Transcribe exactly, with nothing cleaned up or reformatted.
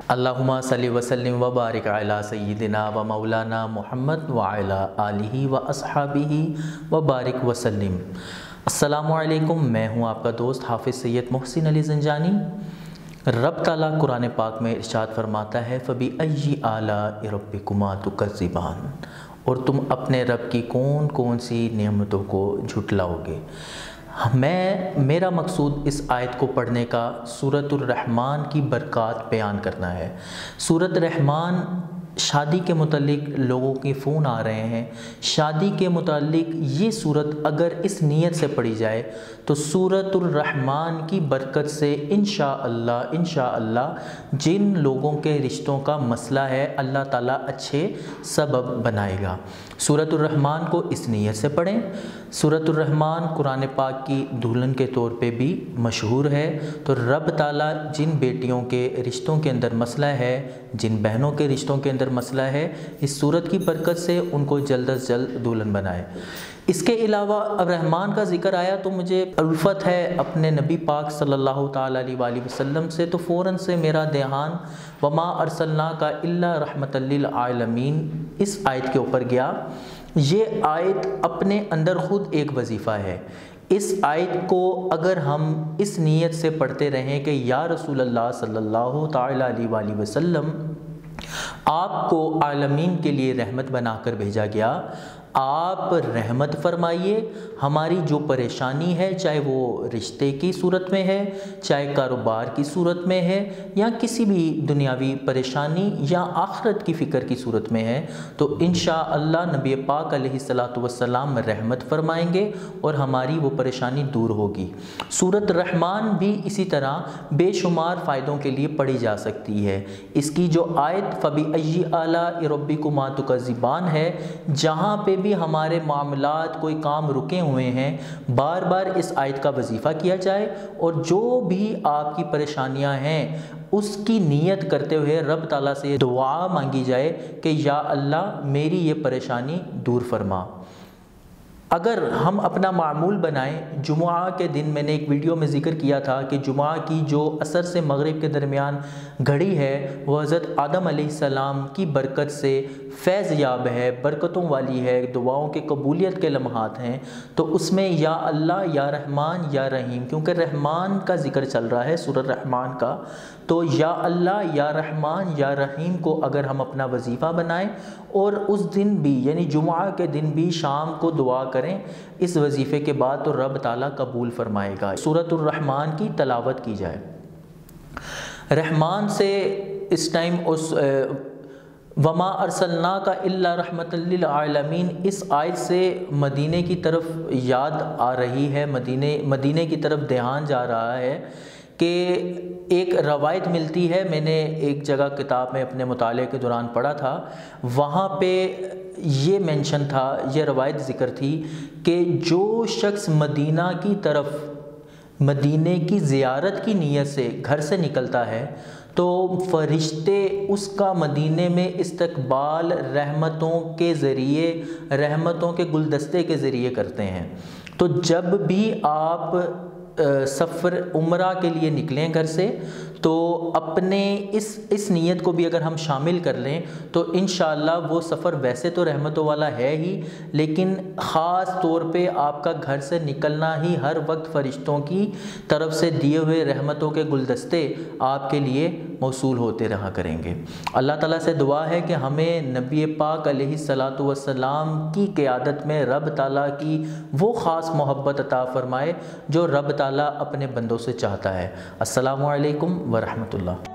अल्लाहुम्मा सल्लि व सल्लिम व बारिक अला सय्यिदिना व मौलाना मुहम्मद व अला आलिहि व अस्हाबिहि व बारिक व सल्लिम। अस्सलामु अलैकुम, मैं हूँ आपका दोस्त हाफिज़ सैयद मोहसिन अली ज़ंजानी। रब ताला कुरान पाक में इरशाद फरमाता है, फ़बी अय्यि आलाइ रब्बिकुमा तुकज़्ज़िबान, और तुम अपने रब की कौन कौन सी नेमतों को झुटलाओगे। मैं मेरा मकसूद इस आयत को पढ़ने का सूरतुर रहमान की बरक़ात बयान करना है। सूरत रहमान, शादी के मुतालिक लोगों के फ़ोन आ रहे हैं। शादी के मुतालिक ये सूरत अगर इस नीयत से पढ़ी जाए तो सूरतुर रहमान की बरकत से इंशाअल्लाह इंशाअल्लाह जिन लोगों के रिश्तों का मसला है अल्लाह ताला अच्छे सबब बनाएगा। सूरतुर रहमान को इस नीयत से पढ़ें। सूरतुर रहमान कुरान पाक की दुल्हन के तौर पे भी मशहूर है। तो रब ताला जिन बेटियों के रिश्तों के अंदर मसला है, जिन बहनों के रिश्तों के अंदर मसला है, इस सूरत की बरकत से उनको जल्द अज जल्द दुल्हन बनाए। इसके अलावा अब रहमान का ज़िक्र आया तो मुझे उल्फत है अपने नबी पाक सल्लल्लाहु ताला अलैहि वसल्लम से, तो फ़ौरन से मेरा ध्यान वमा अरसलनाका इल्ला रहमतल लिल आलमीन इस आयत के ऊपर गया। ये आयत अपने अंदर ख़ुद एक वजीफ़ा है। इस आयत को अगर हम इस नीयत से पढ़ते रहें कि या रसूल अल्लाह सल्लल्लाहु ताला अलैहि वसल्लम, आपको आलमीन के लिए रहमत बनाकर भेजा गया, आप रहमत फरमाइए। हमारी जो परेशानी है, चाहे वो रिश्ते की सूरत में है, चाहे कारोबार की सूरत में है, या किसी भी दुनियावी परेशानी या आखिरत की फ़िक्र की सूरत में है, तो इंशाअल्लाह नबी पाक अलैहिस्सलातु वस्सलाम रहमत फरमाएंगे और हमारी वो परेशानी दूर होगी। सूरत रहमान भी इसी तरह बेशुमार फ़ायदों के लिए पढ़ी जा सकती है। इसकी जो आयत फ़बी अय्यि आलाइ रब्बिकुमा तुकज़्ज़िबान है, जहाँ पे भी हमारे मामलात कोई काम रुके हुए हैं, बार बार इस आयत का वजीफ़ा किया जाए और जो भी आपकी परेशानियां हैं उसकी नियत करते हुए रब ताला से दुआ मांगी जाए कि या अल्लाह मेरी ये परेशानी दूर फरमा। अगर हम अपना मामूल बनाएं, जुमुआ के दिन मैंने एक वीडियो में ज़िक्र किया था कि जुमुआ की जो असर से मगरिब के दरमियान घड़ी है वह हज़रत आदम अलैहिस्सलाम की बरकत से फैज़ याब है, बरकतों वाली है, दुआओं के कबूलियत के लम्हात हैं। तो उसमें या अल्लाह, या रहमान, या रहीम, क्योंकि रहमान का ज़िक्र चल रहा है सूरत रहमान का, तो या अल्लाह, या रहमान, या रहीम को अगर हम अपना वजीफ़ा बनाएं और उस दिन भी यानी जुमुआ के दिन भी शाम को दुआ करें इस वजीफ़े के बाद, तो रब ताला कबूल फरमाएगा। सूरतुर रहमान की तलावत की जाए। रहमान से इस टाइम उस वमा अरसलनाका इल्ला रहमतल लिल आलमीन इस आयत से मदीने की तरफ याद आ रही है, मदीने मदीने की तरफ ध्यान जा रहा है कि एक रवायत मिलती है, मैंने एक जगह किताब में अपने मुताले के दौरान पढ़ा था, वहाँ पे ये मेंशन था, ये रवायत ज़िक्र थी कि जो शख्स मदीना की तरफ मदीने की ज़ियारत की नीयत से घर से निकलता है तो फ़रिश्ते उसका मदीने में इस्तकबाल रहमतों के ज़रिए, रहमतों के गुलदस्ते के ज़रिए करते हैं। तो जब भी आप सफ़र उम्रा के लिए निकलें घर से, तो अपने इस इस नीयत को भी अगर हम शामिल कर लें तो इंशाअल्लाह वो सफ़र वैसे तो रहमतों वाला है ही, लेकिन ख़ास तौर पे आपका घर से निकलना ही हर वक्त फ़रिश्तों की तरफ से दिए हुए रहमतों के गुलदस्ते आपके लिए मौसूल होते रहा करेंगे। अल्लाह ताला से दुआ है कि हमें नबी पाक अलैहिस्सलातु वस्सलाम की क़ियादत में रब ताला की वो ख़ास मोहब्बत अता फ़रमाए जो रब ताला अपने बंदों से चाहता है। अस्सलामु अलैकुम व रहमतुल्लाह।